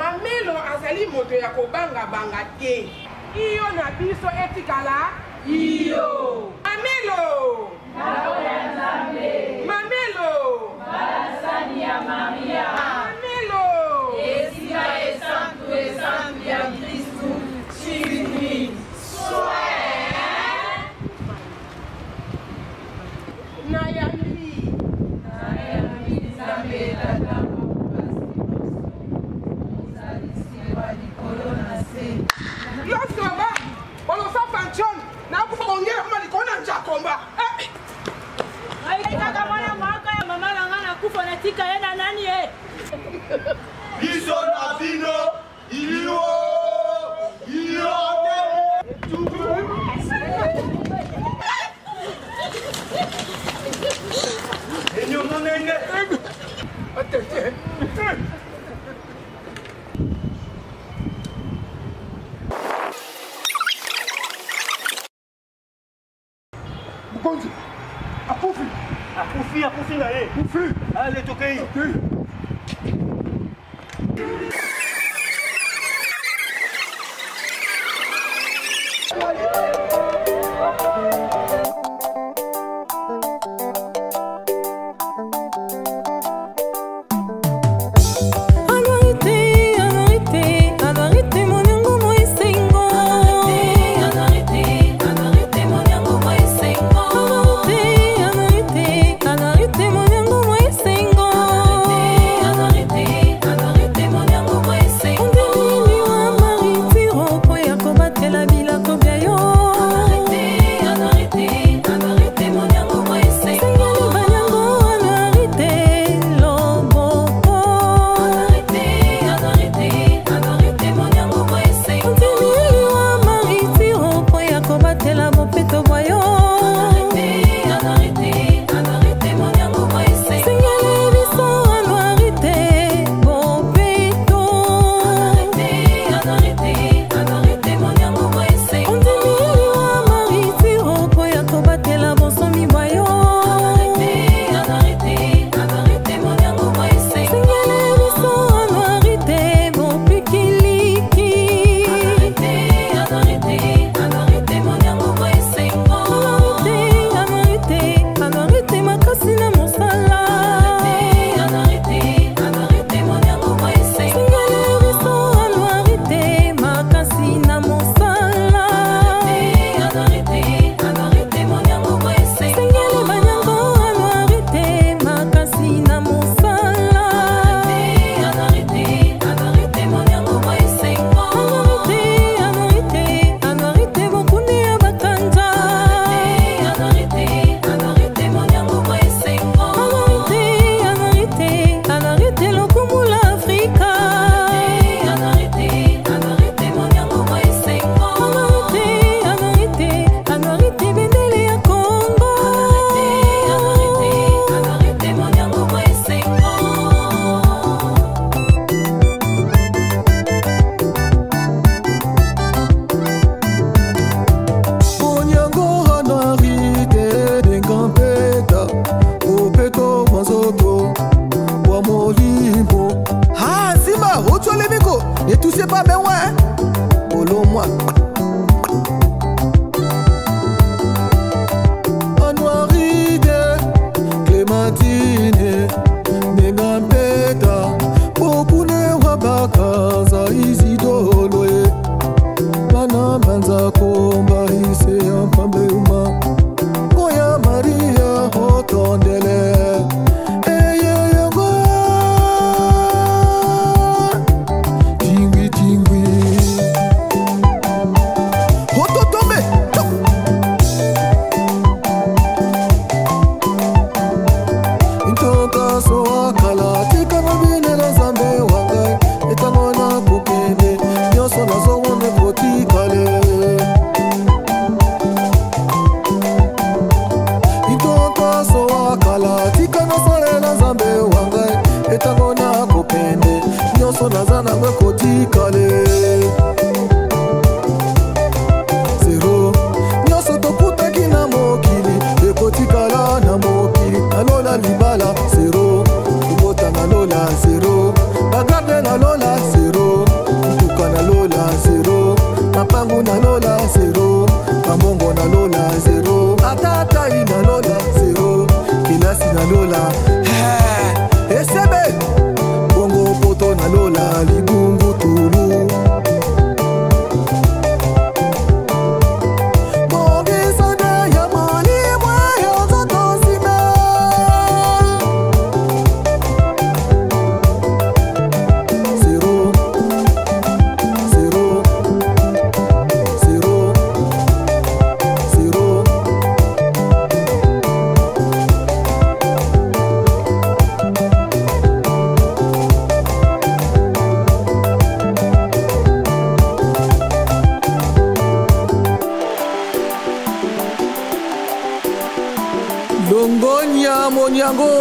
Mamelo azali moto ya kobanga banga te. Iyo na biso etikala. Iyo. Mamelo. Mamelo. Balasani ya Maria. Mamelo. Esika esantu esantu ya Kristu. Chini. Nayambi. Nayambi Nzambe tata Yosoba, olosa fanchon, na kufongera kama likona njakomba. Aitaka mwana mwaka ya mama langana kufa na tika yena nani Biso na bino, iyo Enyo monenge. Atete. Bukonzi. Akufi na ye. Bufi. Allez tokei. Ne touchez pas mes ouais. Bolo moi. Anuaride, Clémentine, Negampeta, beaucoup ne wabaka za Isidolo. Mana banza komba ise ampambe uma. Goya Maria hotondele. Nazana mwe kotikale Zero Nyoso tokutaki na mokili Ekotikala na mokili Nalola libala Zero Kubota nalola Zero Bagarde nalola Zero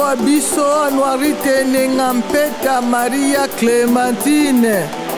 biso anuarite nenga mpeta Maria Clementine